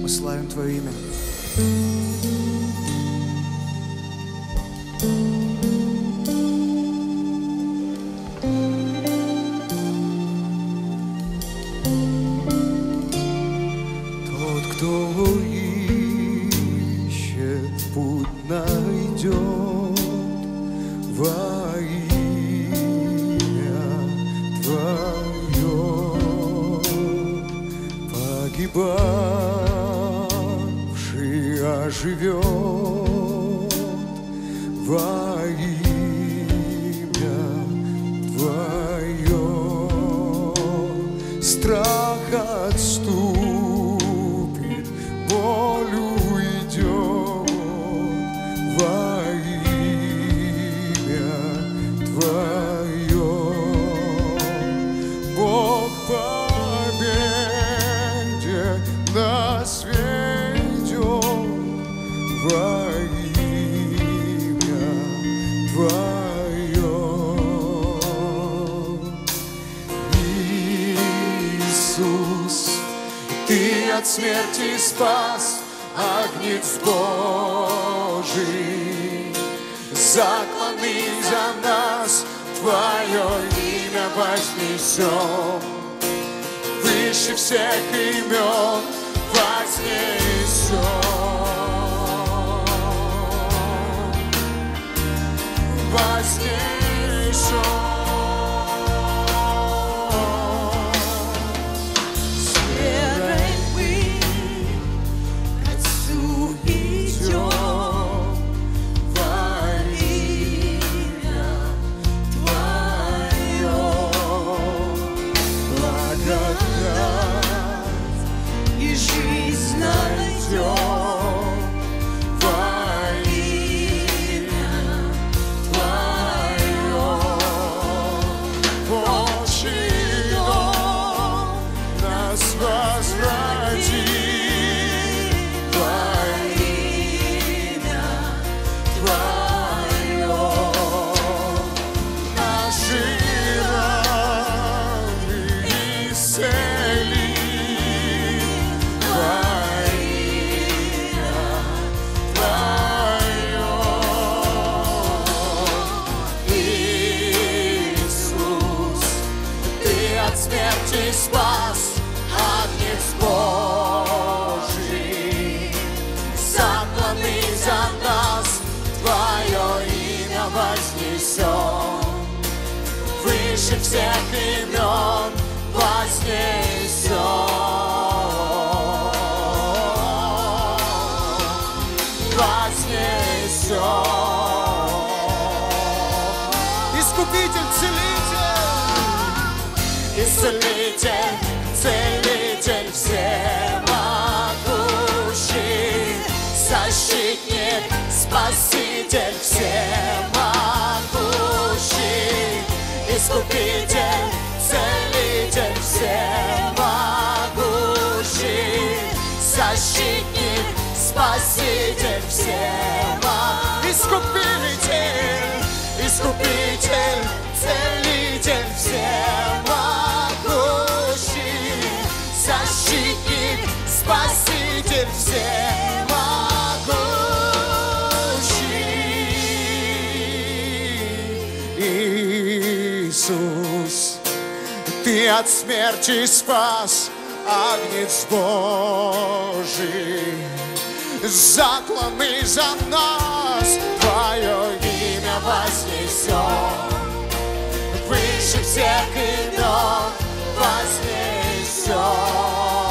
Мы славим Твое имя. Тот, кто ищет, путь найдет во имя Твое. Погибавший оживет во имя Твое. Страх отступит, боль уйдет во имя Твое. Бог победе нас ведет во имя Твое. Иисус, Ты от смерти спас, Агнец Божий, закланный за нас, Твое имя вознесем, выше всех имен вознесем. С верой мы к Отцу идем во имя Твое. Благодать и жизнь найдем во имя Твое. Отчий дом нас возврати во имя Твое. наши раны исцели во имя Твое. Иисус, Ты от смерти спас, Агнец Божий, закланный за нас, Твое имя вознесем, выше всех имен вознесем. Искупитель, целитель, исцелитель, целитель всемогущий, защитник, спаситель всемогущий, искупитель, целитель всемогущий, защитник, спаситель всемогущий, искупитель, искупитель, целитель всемогущий, защитник, спаситель всемогущий. Иисус, Ты от смерти спас, Агнец Божий, закланный за нас, Твое имя вознесем, выше всех имен вознесем.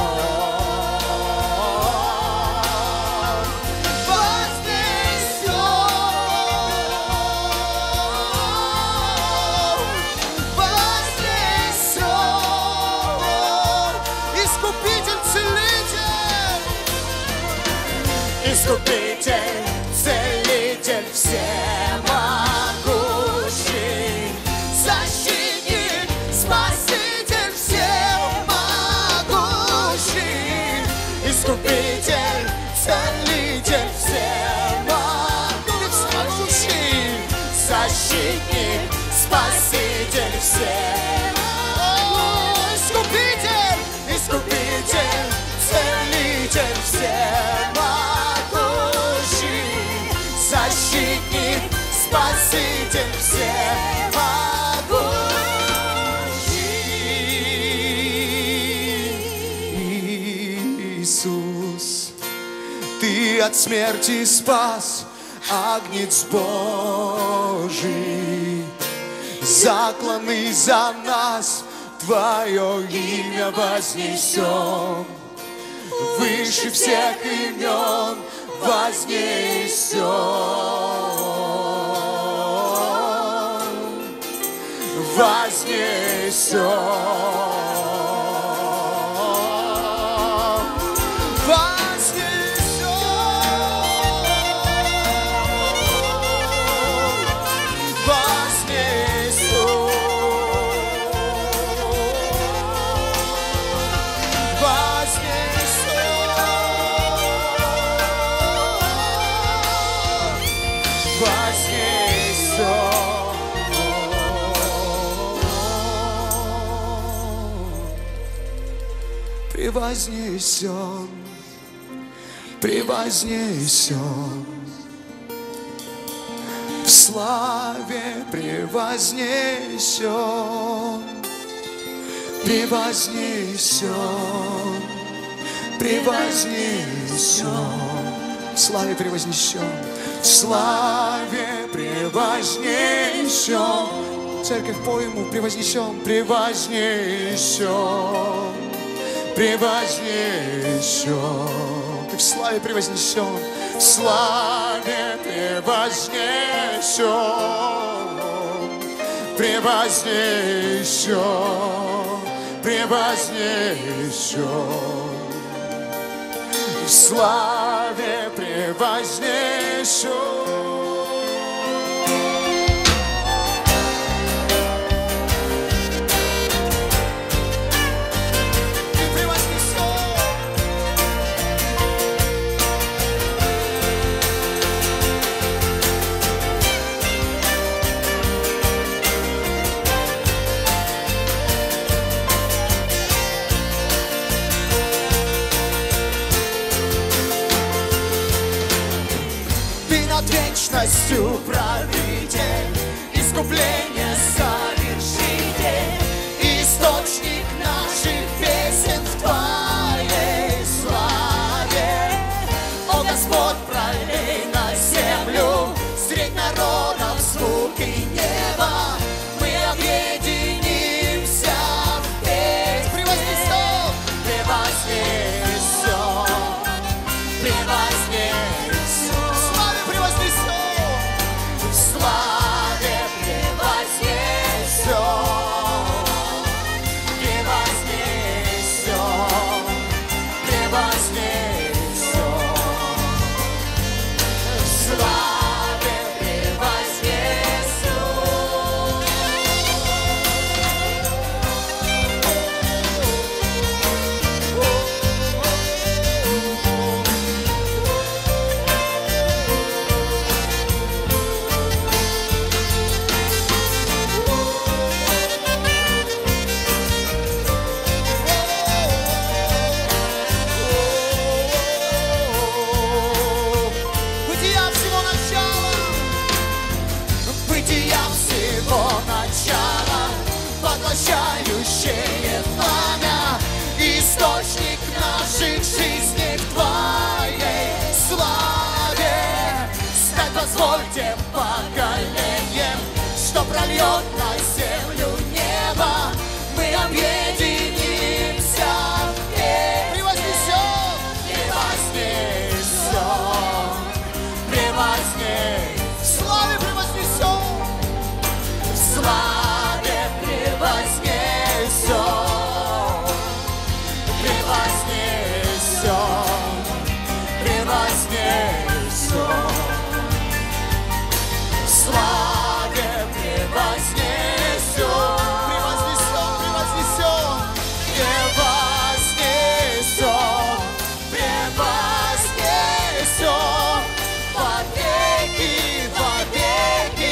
Искупитель, целитель всемогущий, защитник, спаситель всемогущий, искупитель, целитель всемогущий, защитник, спаситель всемогущий, искупитель, искупитель, целитель всемогущий. Иисус, Ты от смерти спас, Агнец Божий, закланный за нас, Твое имя вознесем, выше всех имен вознесем, превознесен, превознесен, в славе превознесен, превознесен, превознесен, в славе превознесен, в славе превознесен. Церковь, по ему превознесен, превознесен, превознесен. Ты в славе превознесен, в славе превознесен, превознесен, превознесен, в славе превознесен. Вечностью правитель, искупление совершитель, источник наших песен в Твоей славе. О Господь, пролей на землю средь народов звуки неба, мы объединимся в песнь. Превознесем, превознесем, превознесем. Поглощающее пламя, источник наших жизней в Твоей славе. Стать позвольте поколением, что прольет на землю небо, мы объединимся в песнь. Превознесем, превознесем, превознесем, в славе превознесем, в славе превознесем, превознесем, превознесем, в славе превознесем, превознесем, превознесем, превознесем, превознесем, во веки, во веки,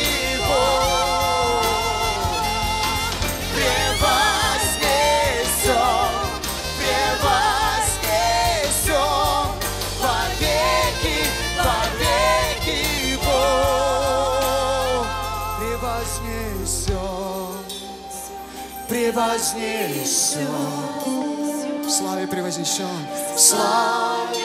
превознесем. В славе превознесен. В славе